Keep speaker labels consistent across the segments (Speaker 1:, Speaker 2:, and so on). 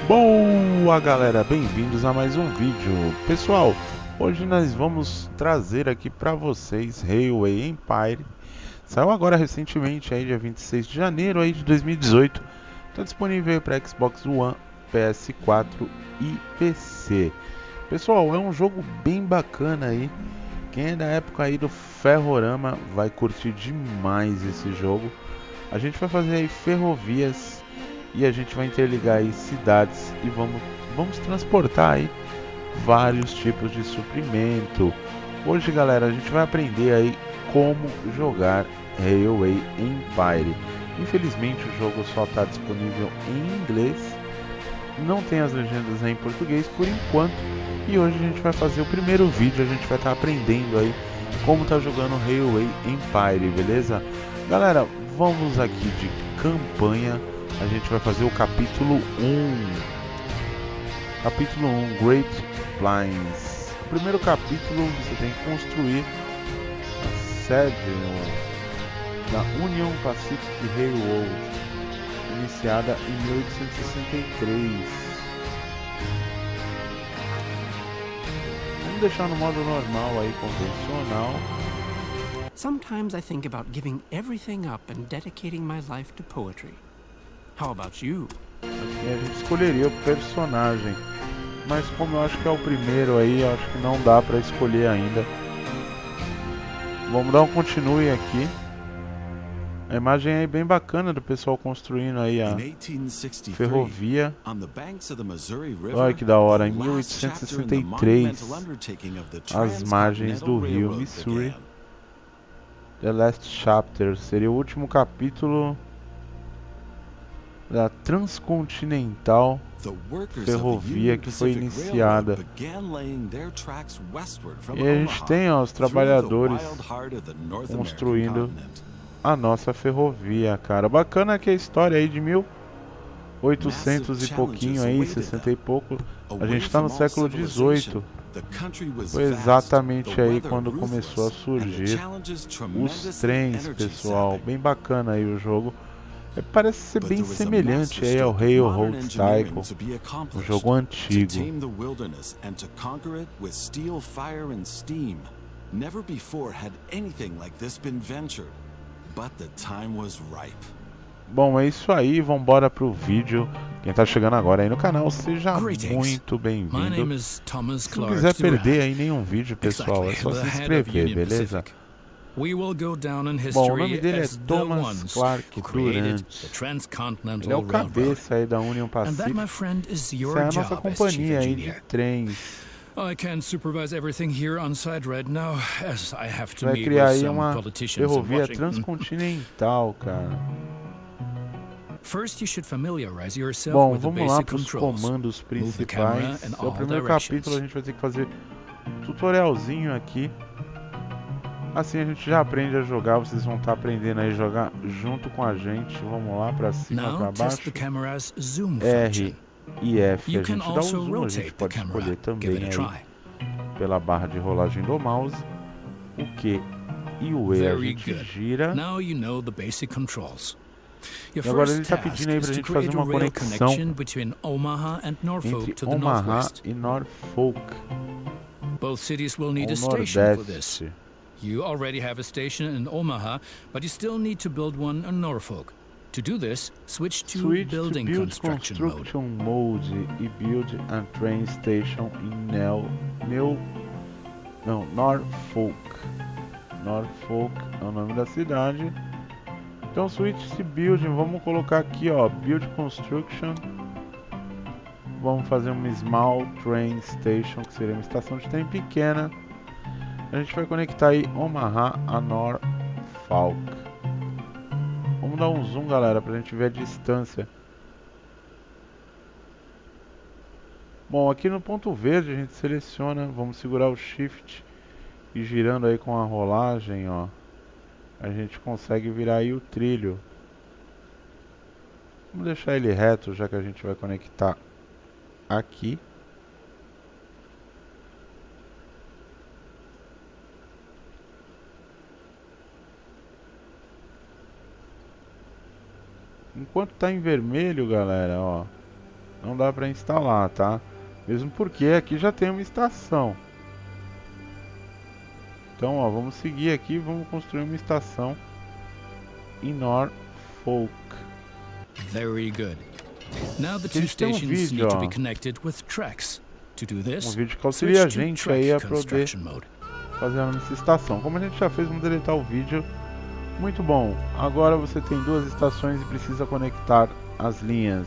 Speaker 1: Boa galera, bem-vindos a mais um vídeo. Pessoal, hoje nós vamos trazer aqui para vocês Railway Empire. Saiu agora recentemente, aí, dia 26 de janeiro aí, de 2018. Está disponível para Xbox One, PS4 e PC. Pessoal, é um jogo bem bacana aí. Quem é da época aí do Ferrorama vai curtir demais esse jogo. A gente vai fazer aí ferrovias e a gente vai interligar aí cidades e vamos transportar aí vários tipos de suprimento. Hoje, galera, a gente vai aprender aí como jogar Railway Empire. Infelizmente o jogo só está disponível em inglês, não tem as legendas aí em português por enquanto. E hoje a gente vai fazer o primeiro vídeo, a gente vai estar aprendendo aí como tá jogando Railway Empire, beleza? Galera, vamos aqui de campanha. A gente vai fazer o capítulo 1. Capítulo 1, Great Plains. O primeiro capítulo você tem que construir a sede da Union Pacific Railroad, iniciada em 1863. Vamos deixar no modo normal aí, convencional.
Speaker 2: Sometimes I think about giving everything up and dedicating my life to poetry. How about you?
Speaker 1: Aqui a gente escolheria o personagem, mas como eu acho que é o primeiro aí, eu acho que não dá pra escolher ainda. Vamos dar um continue aqui. A imagem aí bem bacana do pessoal construindo aí a ferrovia. Olha que da hora, em 1863, as margens do rio Missouri. The Last Chapter seria o último capítulo da Transcontinental Ferrovia que foi iniciada. E a gente tem, ó, os trabalhadores construindo a nossa ferrovia, cara. Bacana que a história aí de 1800 e pouquinho aí, 60 e pouco. A gente tá no século 18. Foi exatamente aí quando começou a surgir os trens, pessoal. Bem bacana aí o jogo. Parece ser bem semelhante aí ao Railroad Tycoon, um jogo antigo. Bom, é isso aí, vambora pro vídeo. Quem tá chegando agora aí no canal, seja muito bem-vindo. Se não quiser perder aí nenhum vídeo, pessoal, é só se inscrever, beleza? Bom, o nome dele é Thomas Clark Durant. Ele é o cabeça aí da Union Pacific. Essa é a nossa companhia aí de trens.
Speaker 2: I can't supervise everything here on site right now, as I have to
Speaker 1: Vai
Speaker 2: meet
Speaker 1: criar
Speaker 2: with
Speaker 1: aí
Speaker 2: some
Speaker 1: uma
Speaker 2: politicians in
Speaker 1: ferrovia
Speaker 2: Washington.
Speaker 1: transcontinental, cara.
Speaker 2: First, you should familiarize yourself
Speaker 1: Bom,
Speaker 2: with the
Speaker 1: vamos lá
Speaker 2: basic
Speaker 1: para os
Speaker 2: controls.
Speaker 1: comandos
Speaker 2: Move the camera
Speaker 1: principais.
Speaker 2: in
Speaker 1: É o
Speaker 2: all
Speaker 1: primeiro
Speaker 2: directions.
Speaker 1: capítulo, a gente vai ter que fazer um tutorialzinho aqui. Assim a gente já aprende a jogar, vocês vão estar aprendendo aí a jogar junto com a gente. Vamos lá, para cima,
Speaker 2: Now,
Speaker 1: para
Speaker 2: test
Speaker 1: baixo.
Speaker 2: the camera's zoom
Speaker 1: R
Speaker 2: function.
Speaker 1: e F
Speaker 2: You
Speaker 1: a
Speaker 2: can
Speaker 1: gente dá o
Speaker 2: also
Speaker 1: zoom, a gente
Speaker 2: rotate the
Speaker 1: pode
Speaker 2: camera.
Speaker 1: escolher
Speaker 2: Give
Speaker 1: também
Speaker 2: it a
Speaker 1: aí
Speaker 2: try.
Speaker 1: pela barra de rolagem do mouse. O Q e o E a
Speaker 2: Very
Speaker 1: gente
Speaker 2: good.
Speaker 1: gira.
Speaker 2: Now you know the basic controls. Your
Speaker 1: E agora
Speaker 2: first
Speaker 1: ele está
Speaker 2: task
Speaker 1: pedindo aí
Speaker 2: is
Speaker 1: pra
Speaker 2: to
Speaker 1: gente fazer
Speaker 2: create a
Speaker 1: uma
Speaker 2: rail
Speaker 1: conexão
Speaker 2: connection between Omaha and Norfolk
Speaker 1: entre
Speaker 2: to the
Speaker 1: Omaha
Speaker 2: northwest.
Speaker 1: e Norfolk,
Speaker 2: Both cities will need
Speaker 1: ao
Speaker 2: a station for this.
Speaker 1: nordeste.
Speaker 2: You already have a station in Omaha, but you still need to build one in Norfolk. To do this, switch to
Speaker 1: Switch to
Speaker 2: building
Speaker 1: build
Speaker 2: construction
Speaker 1: mode e build a train station in Norfolk. Norfolk é o nome da cidade. Então switch to building, vamos colocar aqui, ó, build construction. Vamos fazer uma small train station, que seria uma estação de trem pequena. A gente vai conectar aí Omaha a Norfolk. Vamos dar um zoom, galera, pra gente ver a distância. Bom, aqui no ponto verde a gente seleciona, vamos segurar o Shift e girando aí com a rolagem, ó, a gente consegue virar aí o trilho. Vamos deixar ele reto, já que a gente vai conectar aqui. Enquanto tá em vermelho, galera, ó, não dá para instalar, tá? Mesmo porque aqui já tem uma estação. Então, ó, vamos seguir aqui, vamos construir uma estação em Norfolk.
Speaker 2: Very good. Now the two stations need to be connected with tracks. To do this,
Speaker 1: vídeo que auxilia a
Speaker 2: switch to
Speaker 1: gente aí a
Speaker 2: track
Speaker 1: poder
Speaker 2: construction mode.
Speaker 1: fazer a nossa estação. Como a gente já fez, vamos deletar o vídeo. Muito bom. Agora você tem duas estações e precisa conectar as linhas.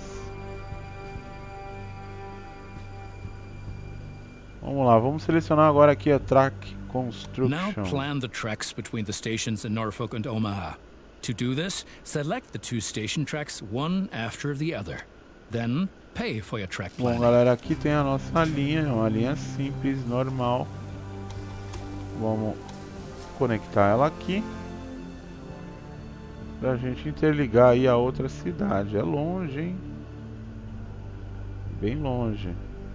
Speaker 1: Vamos lá, vamos selecionar agora aqui a Track Construction.
Speaker 2: Now plan the tracks between the stations in Norfolk and Omaha. To do this, select the two station tracks one after the other. Then pay for your track planning.
Speaker 1: Bom, galera, aqui tem a nossa linha, uma linha simples, normal. Vamos conectar ela aqui pra gente interligar aí a outra cidade. É longe, hein? Bem longe.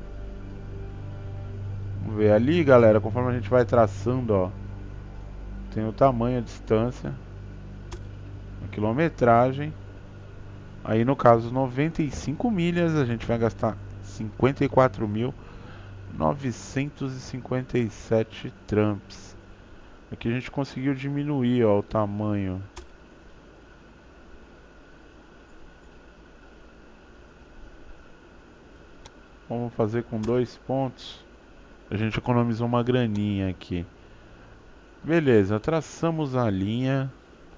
Speaker 1: Vamos ver ali, galera, conforme a gente vai traçando, ó, tem o tamanho, a distância, a quilometragem. Aí no caso 95 milhas a gente vai gastar 54.957 tramps. Aqui a gente conseguiu diminuir, ó, o tamanho. Vamos fazer com 2 pontos. A gente economizou uma graninha aqui. Beleza, traçamos a linha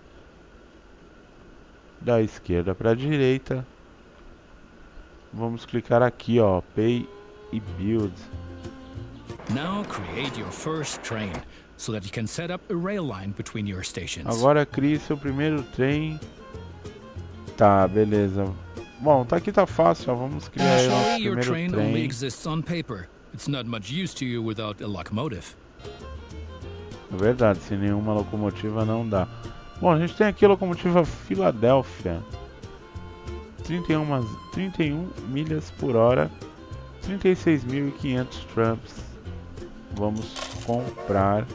Speaker 1: da esquerda para a direita. Vamos clicar aqui, ó, Pay e Build.
Speaker 2: Now create your first train so that you can set up a rail line between your stations.
Speaker 1: Agora crie seu primeiro trem. Tá, beleza. Bom, tá aqui, tá fácil, ó. Vamos criar aí o nosso
Speaker 2: Your
Speaker 1: primeiro
Speaker 2: train only
Speaker 1: trem.
Speaker 2: exists on paper. It's not much use to you without a locomotive.
Speaker 1: É verdade, sem nenhuma locomotiva não dá. Bom, a gente tem aqui a locomotiva Filadélfia. 31 milhas por hora. 36.500 tramps. Vamos comprar.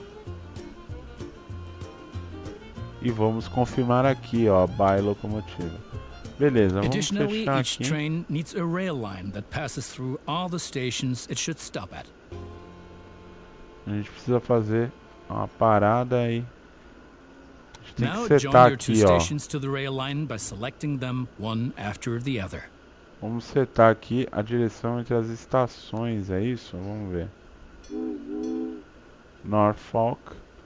Speaker 1: E vamos confirmar aqui, ó, Buy locomotiva. Beleza, vamos
Speaker 2: Additionally,
Speaker 1: fechar
Speaker 2: each
Speaker 1: aqui.
Speaker 2: train needs a rail line that passes through all the stations it should stop at.
Speaker 1: A gente precisa fazer uma parada aí. A gente tem
Speaker 2: Now
Speaker 1: que
Speaker 2: join
Speaker 1: setar
Speaker 2: your two
Speaker 1: aqui, ó.
Speaker 2: stations to the rail line by selecting them one after the other.
Speaker 1: Vamos setar aqui a direção entre as estações, é isso? Vamos ver. Norfolk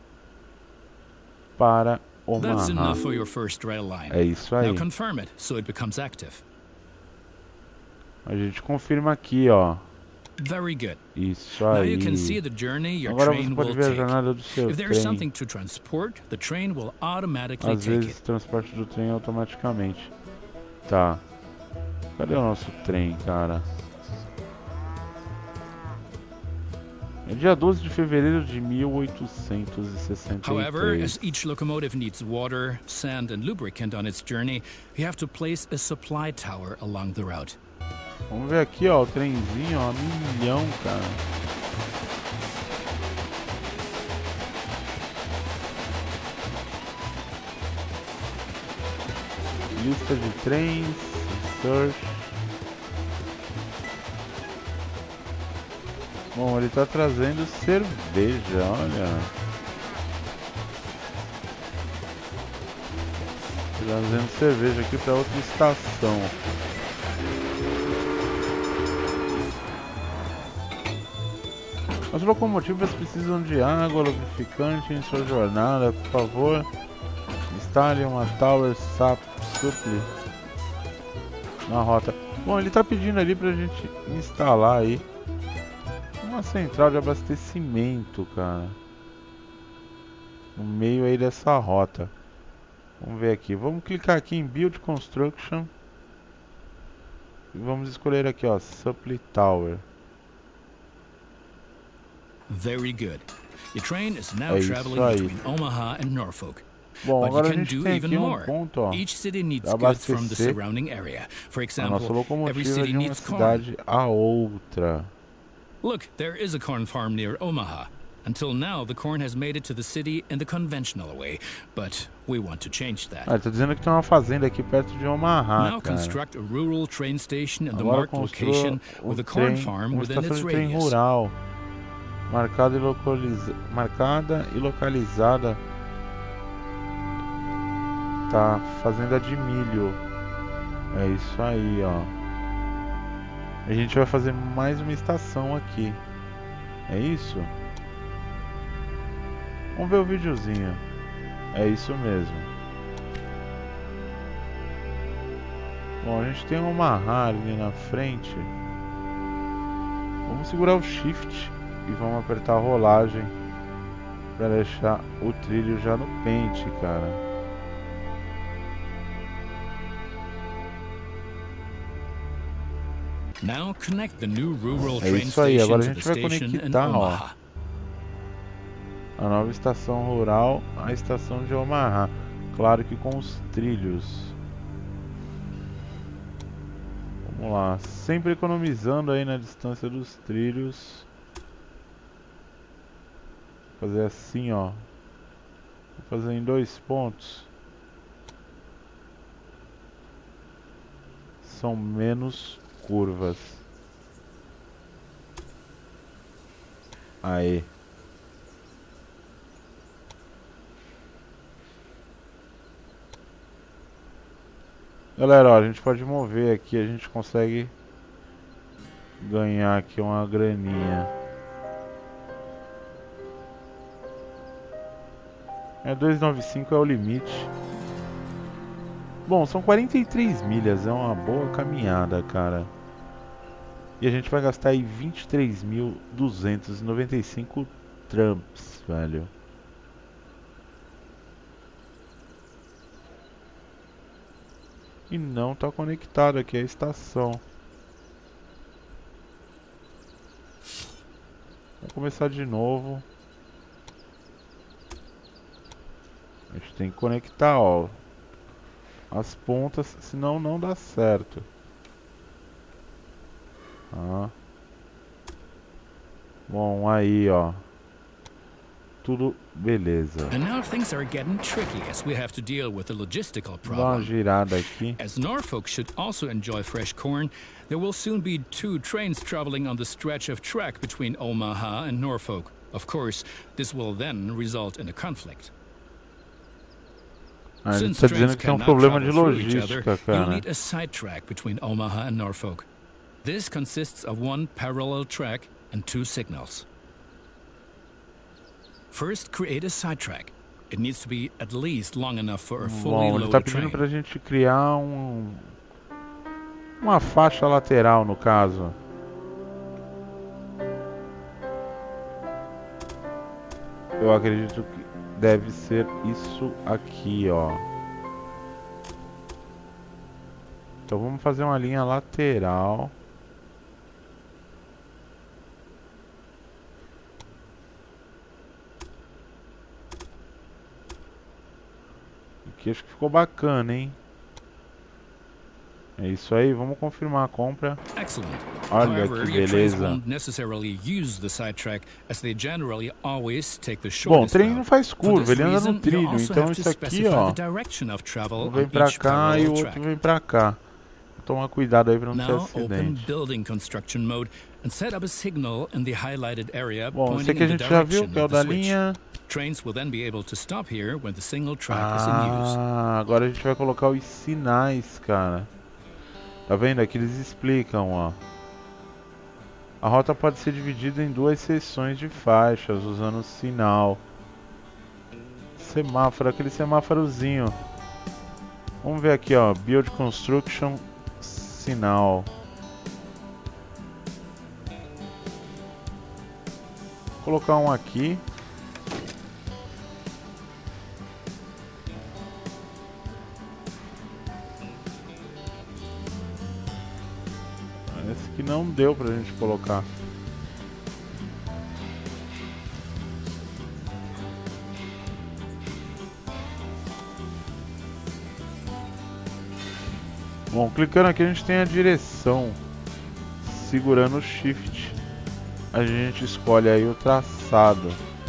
Speaker 1: para
Speaker 2: That's
Speaker 1: Omaha.
Speaker 2: enough for your first rail line.
Speaker 1: É isso aí.
Speaker 2: Now confirm it so it becomes active.
Speaker 1: A gente confirma aqui, ó.
Speaker 2: Very good.
Speaker 1: Isso
Speaker 2: Now
Speaker 1: aí.
Speaker 2: you can see the journey your
Speaker 1: Agora
Speaker 2: train
Speaker 1: você pode
Speaker 2: will
Speaker 1: ver a
Speaker 2: take.
Speaker 1: jornada do seu
Speaker 2: If there is
Speaker 1: trem.
Speaker 2: something to transport, the train will automatically
Speaker 1: Às
Speaker 2: take
Speaker 1: vezes
Speaker 2: it.
Speaker 1: transporte do trem automaticamente. Tá. Cadê o nosso trem, cara? É dia 12 de fevereiro de 1863.
Speaker 2: However, as each locomotive needs water, sand, and lubricant on its journey, you have to place a supply tower along the route.
Speaker 1: Vamos ver aqui, ó, o trenzinho, ó, 1.000.000, cara. Lista de trens, search. Bom, ele tá trazendo cerveja, olha. Trazendo cerveja aqui para outra estação. As locomotivas precisam de água lubrificante em sua jornada. Por favor, instale uma Tower Supply na rota. Bom, ele está pedindo ali pra gente instalar aí uma central de abastecimento, cara, no meio aí dessa rota. Vamos ver aqui. Vamos clicar aqui em Build Construction e vamos escolher aqui, ó, Supply Tower.
Speaker 2: Very good. Your train is now
Speaker 1: É isso
Speaker 2: traveling
Speaker 1: aí.
Speaker 2: between Omaha and Norfolk.
Speaker 1: Bom,
Speaker 2: But
Speaker 1: agora
Speaker 2: you
Speaker 1: a
Speaker 2: can
Speaker 1: gente
Speaker 2: do
Speaker 1: tem
Speaker 2: even
Speaker 1: aqui um
Speaker 2: more.
Speaker 1: ponto, ó,
Speaker 2: Each city needs
Speaker 1: pra
Speaker 2: goods from the
Speaker 1: abastecer
Speaker 2: surrounding area. For
Speaker 1: a
Speaker 2: example,
Speaker 1: nossa
Speaker 2: every
Speaker 1: locomotiva
Speaker 2: city
Speaker 1: de uma
Speaker 2: needs corn.
Speaker 1: cidade a outra.
Speaker 2: Look, there is a corn farm near Omaha. Until now, the corn has made it to the city in the conventional way, but we want to change that.
Speaker 1: Ah, tá dizendo que tem uma fazenda aqui perto de Omaha,
Speaker 2: Now
Speaker 1: cara.
Speaker 2: construct a rural train station in the
Speaker 1: Agora
Speaker 2: marked location with a corn farm
Speaker 1: uma
Speaker 2: within
Speaker 1: estação
Speaker 2: its
Speaker 1: de trem
Speaker 2: radius.
Speaker 1: rural, marcada e localizada. Tá, fazenda de milho. É isso aí, ó. A gente vai fazer mais uma estação aqui. É isso? Vamos ver o videozinho. É isso mesmo. Bom, a gente tem uma Omaha ali na frente. Vamos segurar o Shift e vamos apertar a rolagem para deixar o trilho já no pente, cara.
Speaker 2: Now connect the new rural
Speaker 1: É
Speaker 2: train
Speaker 1: isso aí,
Speaker 2: station
Speaker 1: agora a
Speaker 2: to the
Speaker 1: gente vai
Speaker 2: station in
Speaker 1: conectar, ó,
Speaker 2: Omaha.
Speaker 1: a nova estação rural à estação de Omaha. Claro que com os trilhos. Vamos lá, sempre economizando aí na distância dos trilhos. Vou fazer assim, ó. Vou fazer em 2 pontos. São menos curvas. Aí. Galera, ó, a gente pode mover aqui, a gente consegue ganhar aqui uma graninha. É 295 é o limite. Bom, são 43 milhas, é uma boa caminhada, cara. E a gente vai gastar aí 23.295 tramps, velho. E não tá conectado aqui a estação. Vamos começar de novo. A gente tem que conectar, ó, as pontas, senão não dá certo. Ah. Bom, aí, ó. Tudo beleza.
Speaker 2: And now things are getting tricky as we have to deal with a logistical
Speaker 1: Dá uma
Speaker 2: problem.
Speaker 1: girada aqui.
Speaker 2: As Norfolk should also enjoy fresh corn, there will soon be 2 trains traveling on the stretch of track between Omaha and Norfolk. Of course, this will then result in a conflict.
Speaker 1: Ah, ele
Speaker 2: Since
Speaker 1: tá
Speaker 2: trains
Speaker 1: dizendo que é um
Speaker 2: cannot
Speaker 1: problema de
Speaker 2: travel through each other,
Speaker 1: logística,
Speaker 2: you'll
Speaker 1: cara.
Speaker 2: need a side track between Omaha and Norfolk. This consists of 1 parallel track and 2 signals. First, create a side track. It needs to be at least long enough for a fully
Speaker 1: Bom, ele tá
Speaker 2: loaded
Speaker 1: pedindo
Speaker 2: train.
Speaker 1: pra gente criar uma faixa lateral, no caso. Eu acredito que deve ser isso aqui, ó. Então vamos fazer uma linha lateral. Aqui acho que ficou bacana, hein? É isso aí, vamos confirmar a compra.
Speaker 2: Excellent.
Speaker 1: Olha
Speaker 2: However,
Speaker 1: que
Speaker 2: your trains
Speaker 1: beleza.
Speaker 2: won't necessarily use the sidetrack, as they generally always take the
Speaker 1: Bom, o
Speaker 2: shortest
Speaker 1: trem não
Speaker 2: route.
Speaker 1: faz
Speaker 2: For
Speaker 1: curva,
Speaker 2: this
Speaker 1: ele anda no
Speaker 2: reason, you
Speaker 1: trilho.
Speaker 2: also
Speaker 1: Então
Speaker 2: have to
Speaker 1: isso aqui,
Speaker 2: specify
Speaker 1: ó,
Speaker 2: the direction of travel
Speaker 1: um vem
Speaker 2: on
Speaker 1: pra
Speaker 2: each
Speaker 1: cá e
Speaker 2: parallel
Speaker 1: o outro
Speaker 2: track.
Speaker 1: vem pra cá. Vou tomar cuidado aí pra não ter
Speaker 2: Now open
Speaker 1: acidente.
Speaker 2: building construction mode and set up a signal in the highlighted area
Speaker 1: Bom, esse
Speaker 2: pointing
Speaker 1: aqui a
Speaker 2: in the
Speaker 1: gente já viu,
Speaker 2: direction
Speaker 1: que é o
Speaker 2: of
Speaker 1: da
Speaker 2: the switch.
Speaker 1: linha.
Speaker 2: Trains will then be able to stop here when the single track is in use.
Speaker 1: Ah, agora a gente vai colocar os sinais, cara. Tá vendo? Aqui eles explicam, ó. A rota pode ser dividida em 2 seções de faixas, usando o sinal. Semáforo, aquele semáforozinho. Vamos ver aqui, ó. Build Construction, sinal. Vou colocar um aqui. Esse que não deu pra gente colocar. Bom, clicando aqui a gente tem a direção. Segurando o Shift, a gente escolhe aí o traçado.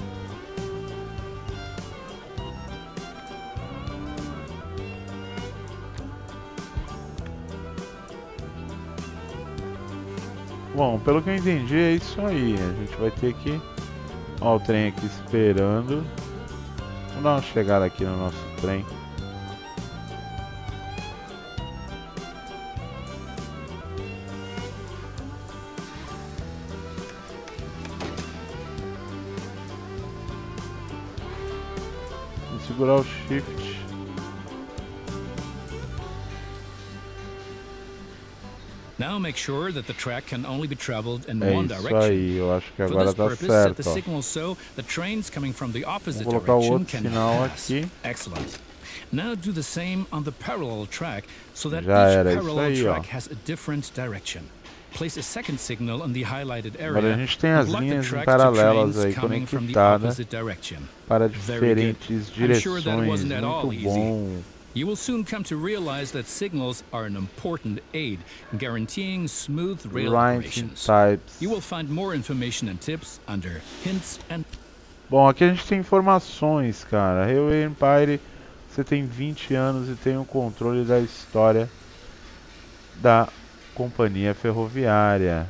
Speaker 1: Bom, pelo que eu entendi é isso aí. A gente vai ter que... Ó, o trem aqui esperando. Vamos dar uma chegada aqui no nosso trem. Vamos segurar o shift.
Speaker 2: Now make sure that the track can only be traveled in
Speaker 1: É
Speaker 2: one
Speaker 1: isso
Speaker 2: direction.
Speaker 1: aí, eu acho que
Speaker 2: For
Speaker 1: agora
Speaker 2: this
Speaker 1: tá
Speaker 2: purpose, set the
Speaker 1: certo, ó.
Speaker 2: signal so the trains coming from the opposite
Speaker 1: Vou colocar o
Speaker 2: direction
Speaker 1: outro
Speaker 2: can
Speaker 1: sinal
Speaker 2: pass.
Speaker 1: aqui.
Speaker 2: Excellent. Now do the same on the parallel track so that
Speaker 1: Já
Speaker 2: each
Speaker 1: era, isso
Speaker 2: parallel
Speaker 1: aí, ó.
Speaker 2: track has a different direction. Place a second signal on the highlighted
Speaker 1: Agora a
Speaker 2: area
Speaker 1: gente tem
Speaker 2: and
Speaker 1: as
Speaker 2: block the
Speaker 1: linhas em
Speaker 2: track to
Speaker 1: paralelas
Speaker 2: trains
Speaker 1: aí
Speaker 2: coming from the
Speaker 1: conectadas
Speaker 2: opposite direction.
Speaker 1: para
Speaker 2: Very good.
Speaker 1: diferentes
Speaker 2: I'm sure that
Speaker 1: direções.
Speaker 2: wasn't at all
Speaker 1: Muito
Speaker 2: easy.
Speaker 1: bom.
Speaker 2: You will soon come to realize that signals are an important aid in guaranteeing smooth rail
Speaker 1: Writing
Speaker 2: operations.
Speaker 1: types.
Speaker 2: You will find more information and tips under hints and...
Speaker 1: Bom, aqui a gente tem informações, cara. Railway Empire, você tem 20 anos e tem o controle da história da companhia ferroviária.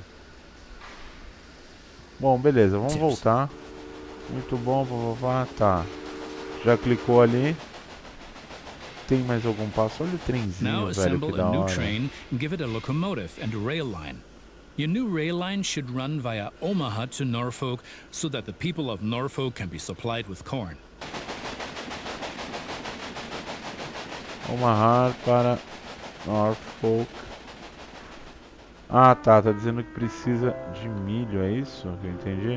Speaker 1: Bom, beleza, vamos voltar. Muito bom, tá. Já clicou ali. Tem mais algum passo? Olha o trenzinho,
Speaker 2: Now
Speaker 1: velho, que
Speaker 2: assemble
Speaker 1: da
Speaker 2: a new
Speaker 1: hora.
Speaker 2: train and give it a locomotive and a rail line. Your new rail line should run via Omaha to Norfolk so that the people of Norfolk can be supplied with corn.
Speaker 1: Omaha para Norfolk. Ah, tá dizendo que precisa de milho, é isso que eu entendi?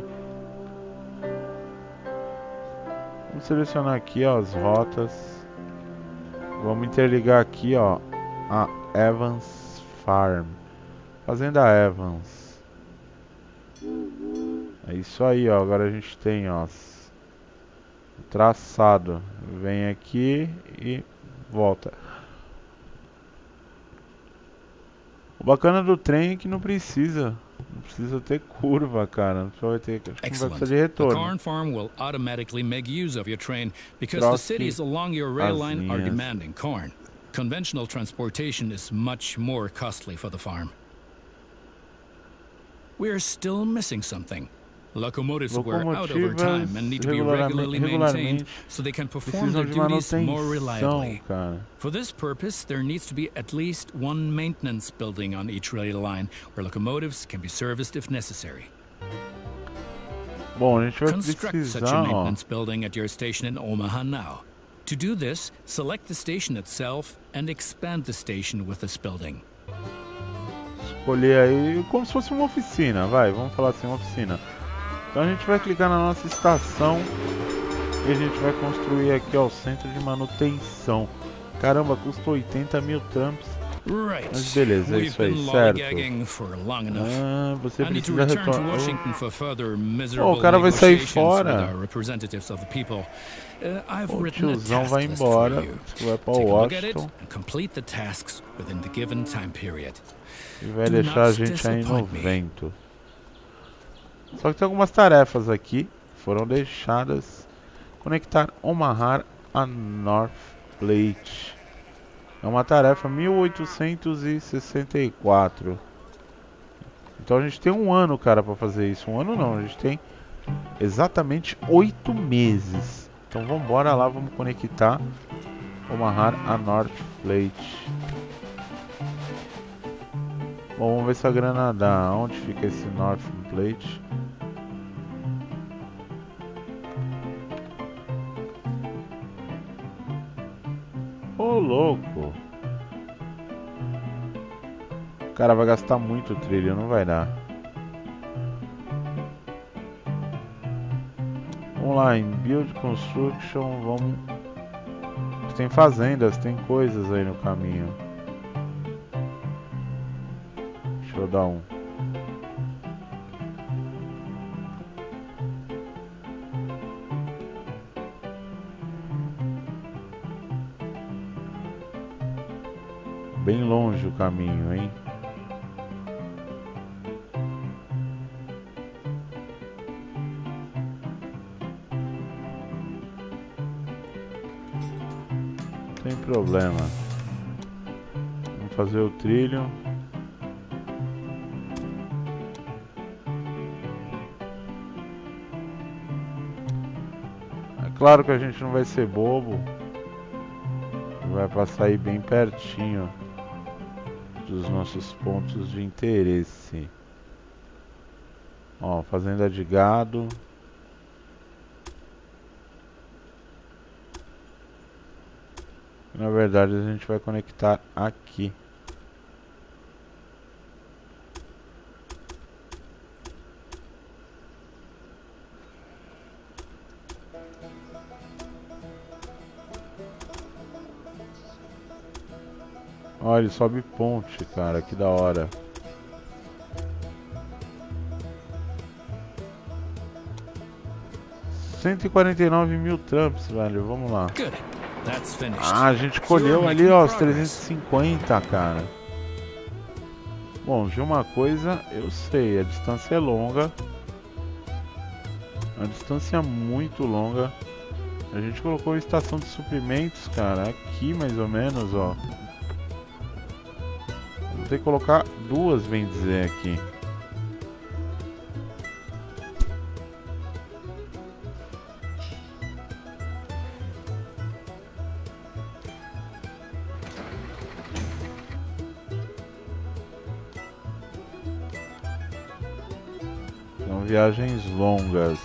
Speaker 1: Vamos selecionar aqui, ó, as rotas. Vamos interligar aqui, ó, a Evans Farm. Fazenda Evans. É isso aí, ó. Agora a gente tem, ó, o traçado. Vem aqui e volta. O bacana do trem é que não precisa ter curva, cara. Só vai ter, acho que não vai precisar
Speaker 2: Excellent.
Speaker 1: de
Speaker 2: The
Speaker 1: retorno.
Speaker 2: corn farm will automatically make use of your train because
Speaker 1: Troque
Speaker 2: the cities along your rail
Speaker 1: as
Speaker 2: line are
Speaker 1: linhas.
Speaker 2: demanding corn. Conventional transportation is much more costly for the farm. We're still missing something. Locomotives wear out over time and need to be regularly maintained so they can perform their
Speaker 1: Precisam de
Speaker 2: duties more
Speaker 1: manutenção,
Speaker 2: reliably.
Speaker 1: cara.
Speaker 2: For this purpose, there needs to be at least one maintenance building on each rail line where locomotives can be serviced if necessary.
Speaker 1: Bom, a gente vai
Speaker 2: Construct such a
Speaker 1: precisar, ó.
Speaker 2: maintenance building at your station in Omaha now. To do this, select the station itself and expand the station with this building.
Speaker 1: Escolher aí como se fosse uma oficina, vai, vamos falar assim, uma oficina. Então a gente vai clicar na nossa estação e a gente vai construir aqui, ó, o centro de manutenção. Caramba, custa 80 mil trumps.
Speaker 2: Right.
Speaker 1: Mas beleza, é
Speaker 2: We've
Speaker 1: isso aí,
Speaker 2: been
Speaker 1: certo.
Speaker 2: lollygagging for long enough.
Speaker 1: Ah, você
Speaker 2: I need to
Speaker 1: precisa
Speaker 2: return to
Speaker 1: retornar.
Speaker 2: Washington for further miserable
Speaker 1: o cara vai sair
Speaker 2: negotiations
Speaker 1: fora.
Speaker 2: with our representatives of the people. I've
Speaker 1: O
Speaker 2: written a
Speaker 1: tiozão
Speaker 2: task
Speaker 1: vai
Speaker 2: list
Speaker 1: embora.
Speaker 2: for you.
Speaker 1: Você vai para
Speaker 2: Take a look at it
Speaker 1: Washington
Speaker 2: and complete the tasks within the given time period.
Speaker 1: e vai
Speaker 2: Do
Speaker 1: deixar a
Speaker 2: not
Speaker 1: gente aí no
Speaker 2: disappoint me.
Speaker 1: vento. Só que tem algumas tarefas aqui que foram deixadas. Conectar Omaha a North Plate. É uma tarefa 1864. Então a gente tem um ano, cara, para fazer isso. Um ano não, a gente tem exatamente 8 meses. Então vamos embora lá, vamos conectar Omaha a North Plate. Bom, vamos ver se a grana dá. Onde fica esse North Plate? Ô, louco! O cara vai gastar muito trilho, não vai dar. Vamos lá, em Build Construction, vamos... Tem fazendas, tem coisas aí no caminho. Deixa eu dar um. Bem longe o caminho, hein? Sem problema. Vamos fazer o trilho. claro que a gente não vai ser bobo. Vai passar aí bem pertinho dos nossos pontos de interesse. Ó, fazenda de gado. Na verdade a gente vai conectar aqui. Olha, ele sobe ponte, cara, que da hora. $149.000 tramps, velho, vamos lá. Ah, a gente colheu ali, ó, os 350, cara. Bom, de uma coisa eu sei, a distância é longa. Uma distância muito longa. A gente colocou uma estação de suprimentos, cara, aqui mais ou menos, ó. Vou ter que colocar duas, bem dizer, aqui. São viagens longas.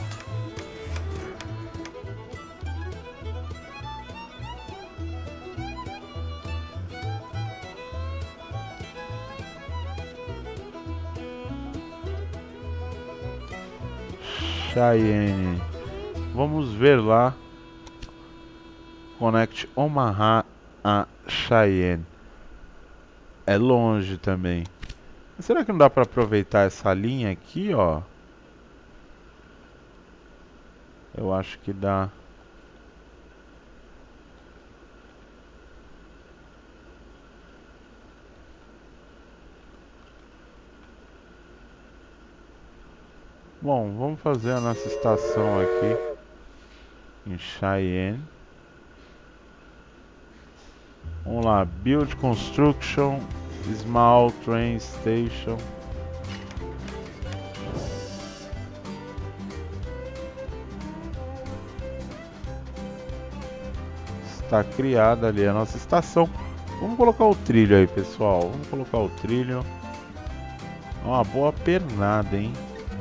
Speaker 1: Cheyenne. Vamos ver lá. Connect Omaha a Cheyenne. É longe também. Será que não dá para aproveitar essa linha aqui, ó? Eu acho que dá. Bom, vamos fazer a nossa estação aqui em Cheyenne. Vamos lá, Build Construction, Small Train Station. Está criada ali a nossa estação. Vamos colocar o trilho aí, pessoal. Vamos colocar o trilho. Uma boa pernada, hein?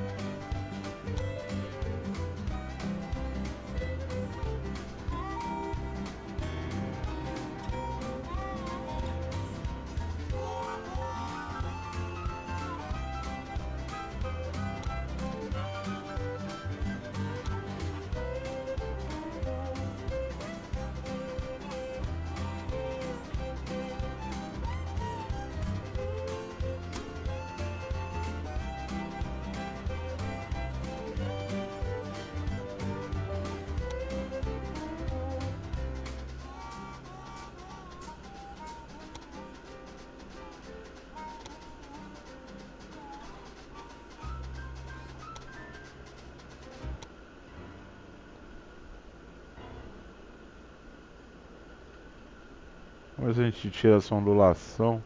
Speaker 1: Mas a gente tira essa ondulação.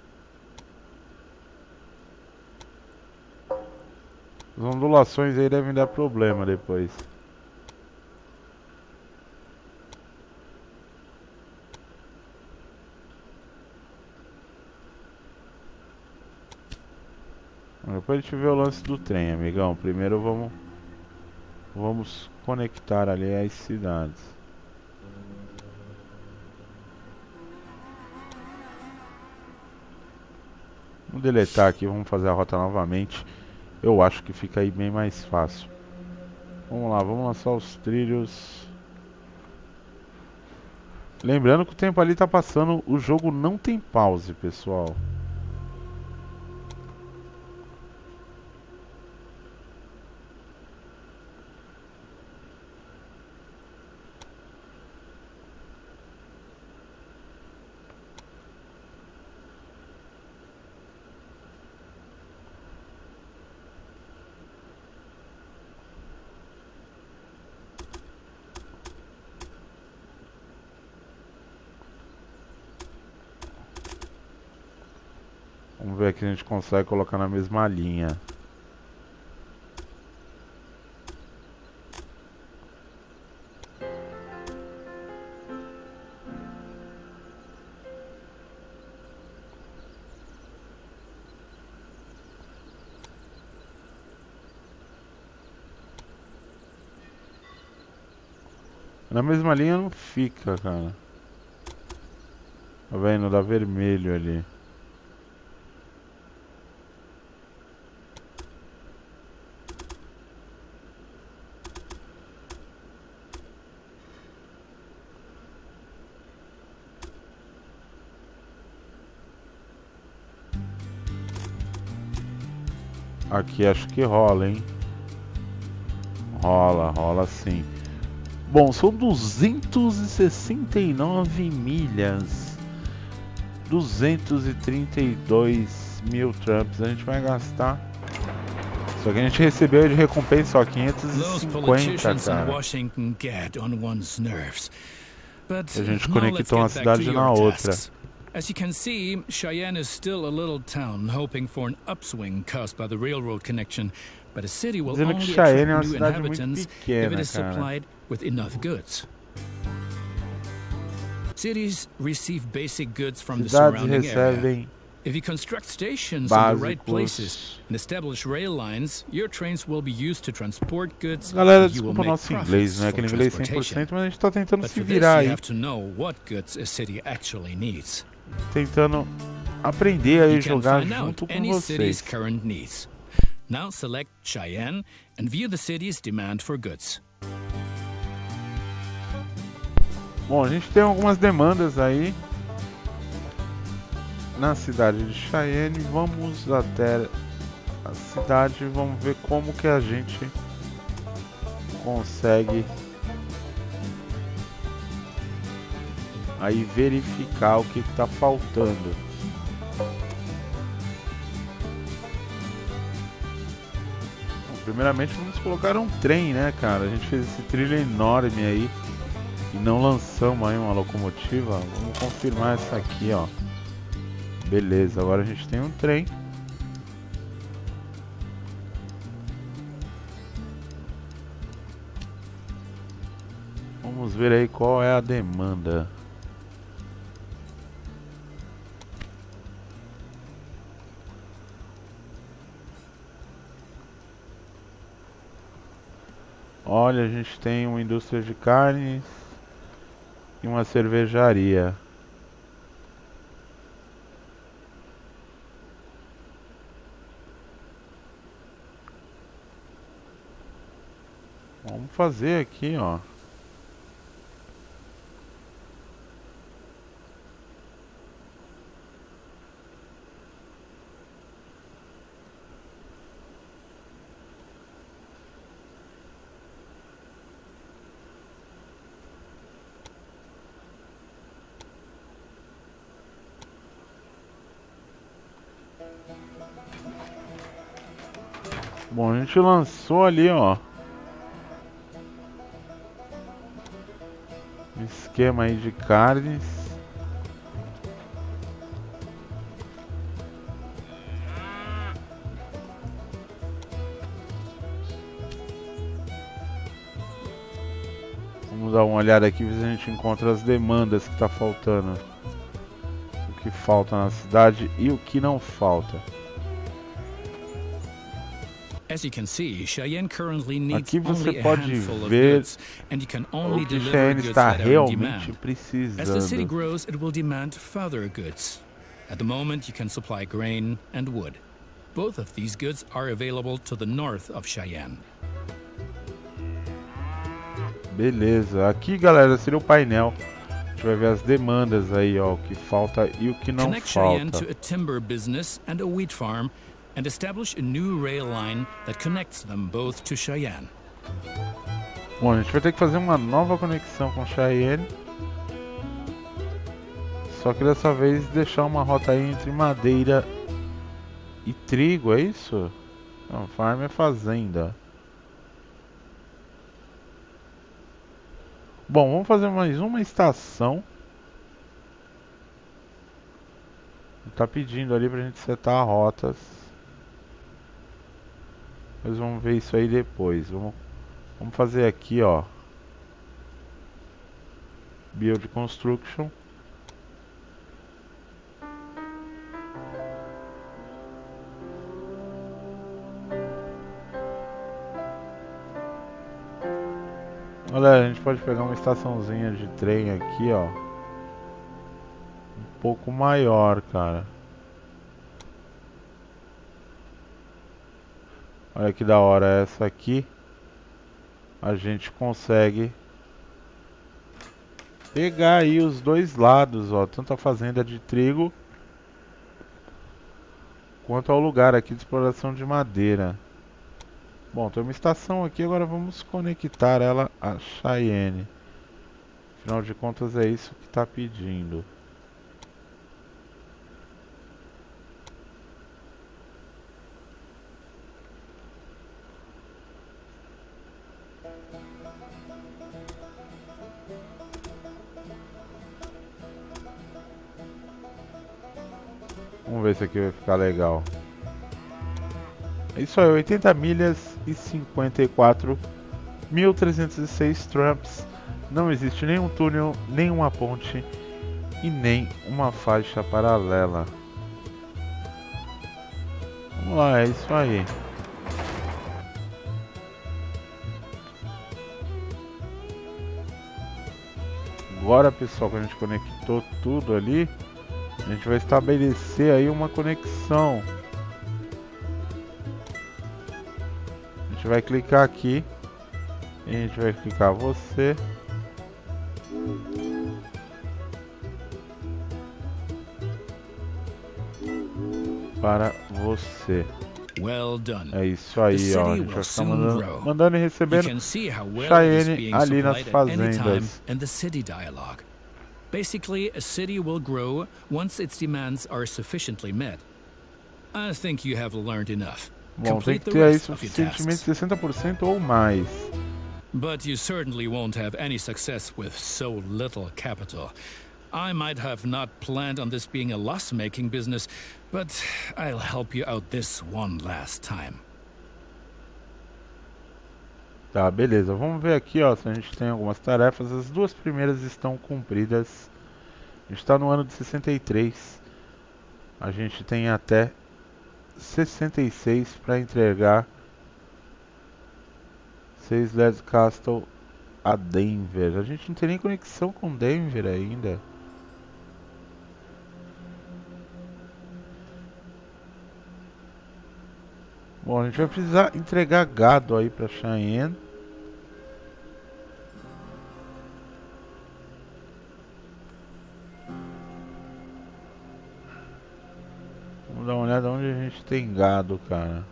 Speaker 1: As ondulações aí devem dar problema depois. Depois a gente vê o lance do trem, amigão. Primeiro vamos conectar ali as cidades. Vamos deletar aqui, vamos fazer a rota novamente. Eu acho que fica aí bem mais fácil. Vamos lá, vamos lançar os trilhos. Lembrando que o tempo ali tá passando, o jogo não tem pause, pessoal. Vamos ver aqui se a gente consegue colocar na mesma linha. Na mesma linha não fica, cara. Tá vendo? Dá vermelho ali. Aqui acho que rola, hein? Rola sim. Bom, são 269 milhas. 232 mil Trumps. A gente vai gastar. Só que a gente recebeu de recompensa só 550, cara. A gente conectou uma cidade na outra.
Speaker 2: As you can see, Cheyenne is still a little town hoping for an upswing caused by the railroad connection, but a city will only attract new inhabitants if it is supplied with enough goods. Cities receive basic goods from the surrounding area. If you construct stations in the right places and establish rail lines, your trains will be used to transport goods.
Speaker 1: Galera, desculpa o nosso inglês, né? Aquele inglês 100%, mas a gente tá tentando se virar aí. Tentando aprender a jogar junto com vocês.
Speaker 2: Now select Cheyenne and view the city's demand for goods.
Speaker 1: Bom, a gente tem algumas demandas aí na cidade de Cheyenne. Vamos até a cidade e vamos ver como que a gente consegue aí verificar o que está faltando. Bom, primeiramente vamos colocar um trem, né, cara? A gente fez esse trilho enorme aí e não lançamos aí uma locomotiva. Vamos confirmar essa aqui, ó. Beleza, agora a gente tem um trem. Vamos ver aí qual é a demanda. Olha, a gente tem uma indústria de carnes e uma cervejaria. Vamos fazer aqui, ó. Bom, a gente lançou ali, ó, um esquema aí de carnes. Vamos dar uma olhada aqui, ver se a gente encontra as demandas que tá faltando. O que falta na cidade e o que não falta. Aqui você pode ver o que Cheyenne está realmente precisando.
Speaker 2: As the city grows, it will demand further goods. At the moment, you can supply grain and wood. Both of these goods are available to the north of Cheyenne.
Speaker 1: Beleza, aqui, galera, seria o painel. A gente vai ver as demandas aí, ó, o que falta e o que não
Speaker 2: falta. Connect Cheyenne to a timber business and a wheat farm, and establish a new rail line that connects them both to Cheyenne.
Speaker 1: Bom, a gente vai ter que fazer uma nova conexão com Cheyenne. Só que dessa vez deixar uma rota aí entre madeira e trigo, é isso? Não, farm é fazenda. Bom, vamos fazer mais uma estação. Tá pedindo ali pra gente setar rotas. Mas vamos ver isso aí depois. Vamos fazer aqui, ó, Build Construction. Galera, a gente pode pegar uma estaçãozinha de trem aqui, ó. Um pouco maior, cara. Olha que da hora, essa aqui a gente consegue pegar aí os dois lados, ó, tanto a fazenda de trigo quanto ao lugar aqui de exploração de madeira. Bom, tem uma estação aqui, agora vamos conectar ela a Cheyenne. Afinal de contas é isso que está pedindo. Vamos ver se aqui vai ficar legal. É isso aí, 80 milhas e 54.306 tramps. Não existe nenhum túnel, nenhuma ponte e nem uma faixa paralela. Vamos lá, é isso aí. Agora, pessoal, que a gente conectou tudo ali, a gente vai estabelecer aí uma conexão. A gente vai clicar aqui e a gente vai clicar você. Para você.
Speaker 2: Well done.
Speaker 1: É isso aí, ó. A gente vai ficar mandando e recebendo Cheyenne ali nas fazendas.
Speaker 2: Basically, a city will grow once its demands are sufficiently met. I think you have learned enough.
Speaker 1: Bom, tem que ter aí suficientemente 60% ou mais.
Speaker 2: But you certainly won't have any success with so little capital. I might have not planned on this being a loss-making business, but I'll help you out this one last time.
Speaker 1: Tá, beleza. Vamos ver aqui, ó, se a gente tem algumas tarefas. As duas primeiras estão cumpridas. A gente está no ano de 63. A gente tem até 66 para entregar 6 LED Castle a Denver. A gente não tem nem conexão com Denver ainda. Bom, a gente vai precisar entregar gado aí para Cheyenne. Vamos dar uma olhada onde a gente tem gado, cara.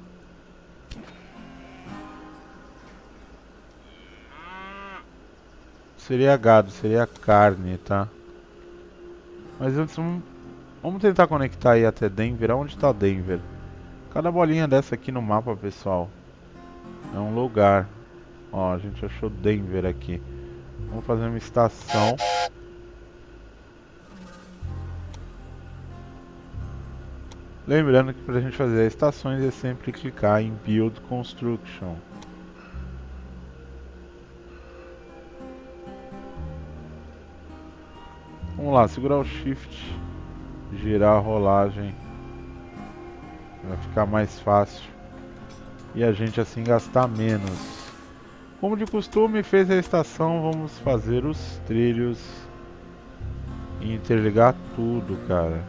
Speaker 1: Seria gado, seria carne, tá? Mas antes vamos tentar conectar aí até Denver. Onde está Denver? Cada bolinha dessa aqui no mapa, pessoal, é um lugar. Ó, a gente achou Denver aqui. Vamos fazer uma estação. Lembrando que para a gente fazer as estações é sempre clicar em Build Construction. Vamos lá, segurar o Shift, girar a rolagem. Vai ficar mais fácil e a gente assim gastar menos. Como de costume, fez a estação, vamos fazer os trilhos e interligar tudo, cara.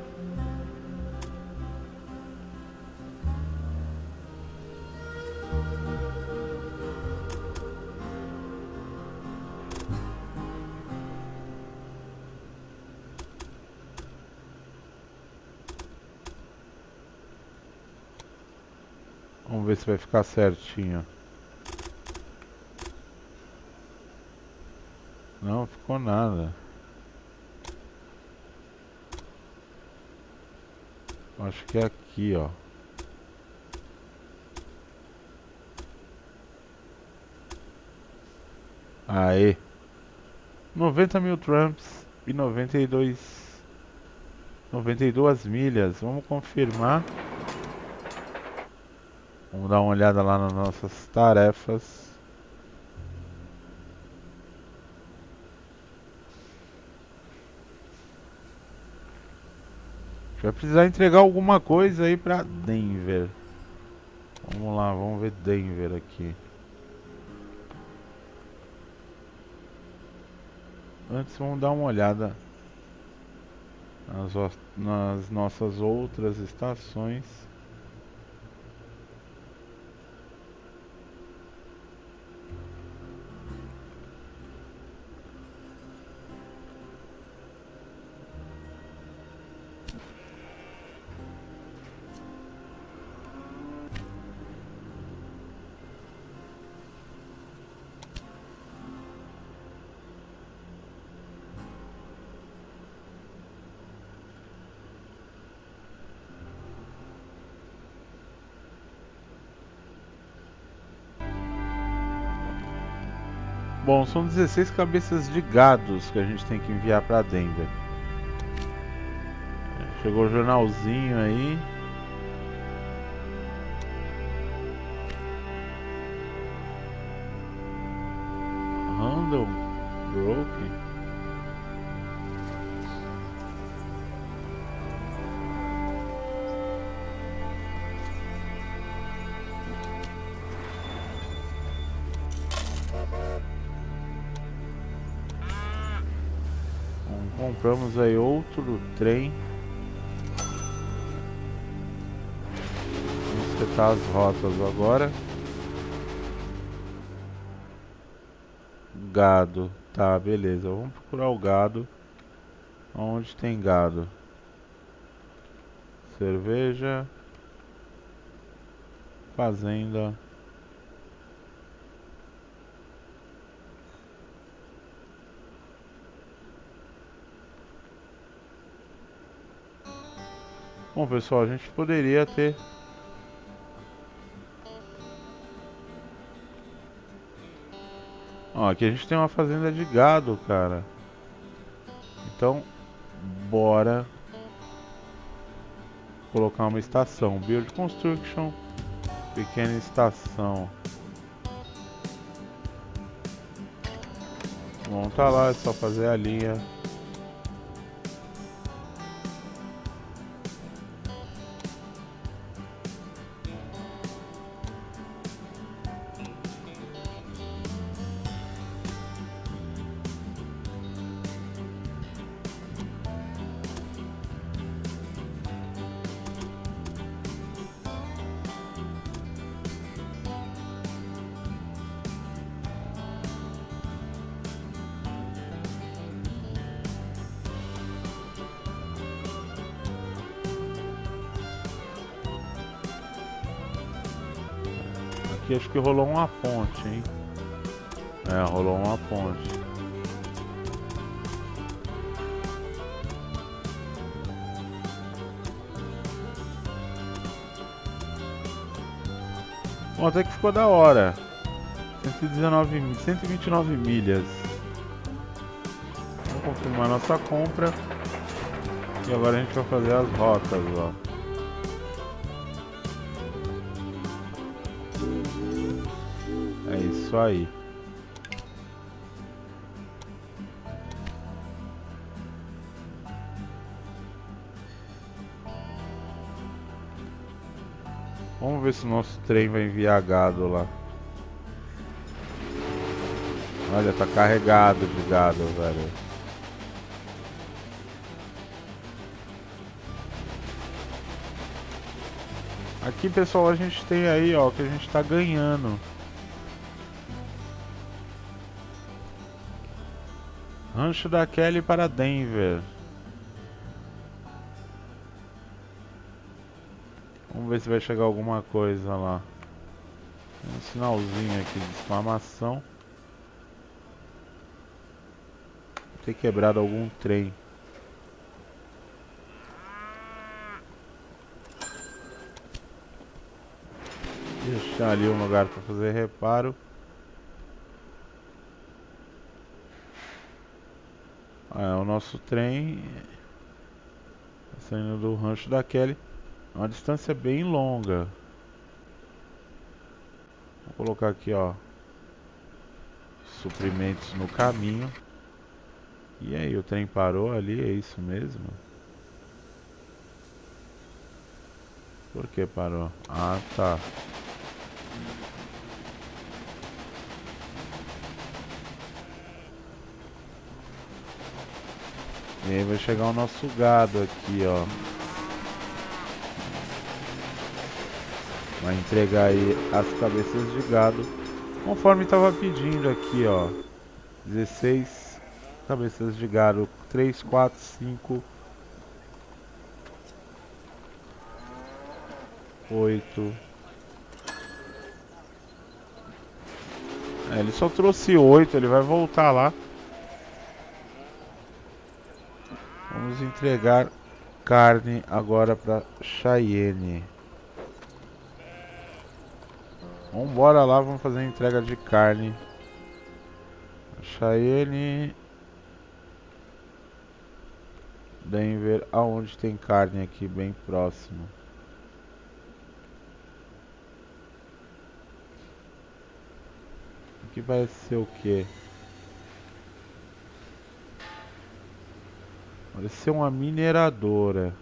Speaker 1: Vamos ver se vai ficar certinho. Não ficou nada. Acho que é aqui, ó. Aê. 90.000 tramps e 92 milhas. Vamos confirmar. Vamos dar uma olhada lá nas nossas tarefas. Vai precisar entregar alguma coisa aí pra Denver. Vamos lá, vamos ver Denver aqui. antes vamos dar uma olhada nas nossas outras estações. Bom, são 16 cabeças de gados que a gente tem que enviar para Denver. Chegou o jornalzinho aí. Handle broke. Compramos aí outro trem. Vamos setar as rotas agora. Gado. Tá, beleza. Vamos procurar o gado. Onde tem gado? Cerveja. Fazenda. Bom, pessoal, a gente poderia ter... Ó, aqui a gente tem uma fazenda de gado, cara. Então, bora colocar uma estação. Build Construction, pequena estação. Vamos tá lá, é só fazer a linha. Aqui acho que rolou uma ponte, hein? É, rolou uma ponte. Bom, até que ficou da hora. 129 milhas. Vamos confirmar nossa compra. E agora a gente vai fazer as rotas, ó. É isso aí. Vamos ver se o nosso trem vai enviar gado lá. Olha, tá carregado de gado, velho. Aqui, pessoal, a gente tem aí, ó, que a gente tá ganhando. Rancho da Kelly para Denver. Vamos ver se vai chegar alguma coisa lá. Um sinalzinho aqui de exclamação. Ter quebrado algum trem. Deixar ali um lugar para fazer reparo. É, o nosso trem saindo do rancho da Kelly. É uma distância bem longa. Vou colocar aqui, ó, suprimentos no caminho. E aí, o trem parou ali, é isso mesmo? Por que parou? Ah, tá. E aí vai chegar o nosso gado aqui, ó. Vai entregar aí as cabeças de gado, conforme estava pedindo aqui, ó. 16 cabeças de gado, 3, 4, 5, 8. Ele só trouxe 8, ele vai voltar lá. Vamos entregar carne agora para Cheyenne. Vambora lá, vamos fazer a entrega de carne. Cheyenne, Denver, aonde tem carne aqui bem próximo. Aqui vai ser o que? Vai ser uma mineradora.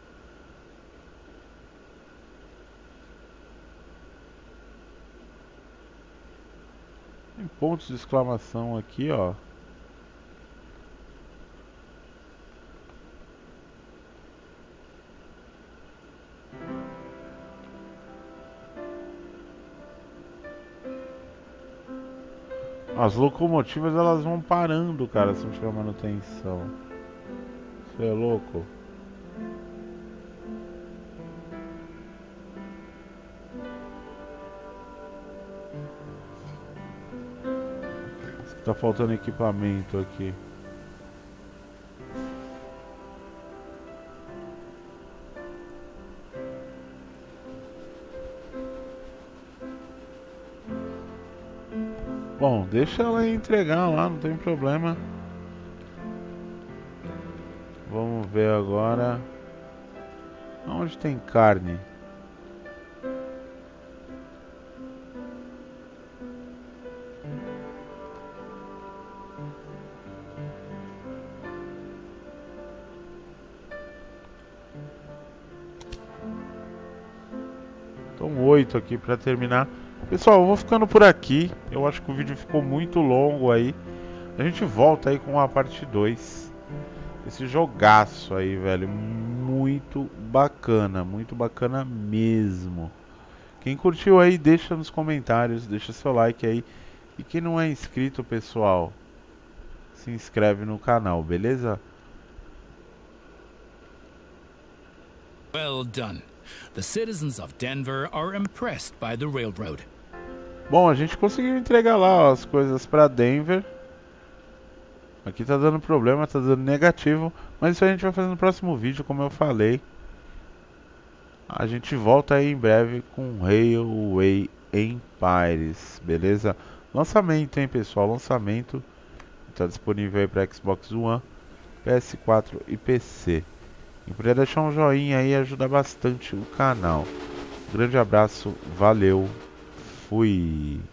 Speaker 1: Tem pontos de exclamação aqui, ó. As locomotivas elas vão parando, cara, se não tiver manutenção. Você é louco? Tá faltando equipamento aqui. Bom, deixa ela entregar lá, não tem problema. Vamos ver agora. Onde tem carne? Então 8 aqui para terminar. Pessoal, eu vou ficando por aqui. Eu acho que o vídeo ficou muito longo aí. A gente volta aí com a parte 2. Esse jogaço aí, velho. Muito bacana mesmo. Quem curtiu aí, deixa nos comentários, deixa seu like aí. E quem não é inscrito, pessoal, se inscreve no canal, beleza?
Speaker 2: Well done. The citizens of Denver are impressed by the railroad.
Speaker 1: Bom, a gente conseguiu entregar lá ó, as coisas para Denver. Aqui tá dando problema, tá dando negativo. Mas isso a gente vai fazer no próximo vídeo, como eu falei. A gente volta aí em breve com Railway Empires, beleza? Lançamento, hein, pessoal? Lançamento. Tá disponível aí para Xbox One, PS4 e PC. E puder deixar um joinha aí, ajuda bastante o canal. Grande abraço, valeu, fui!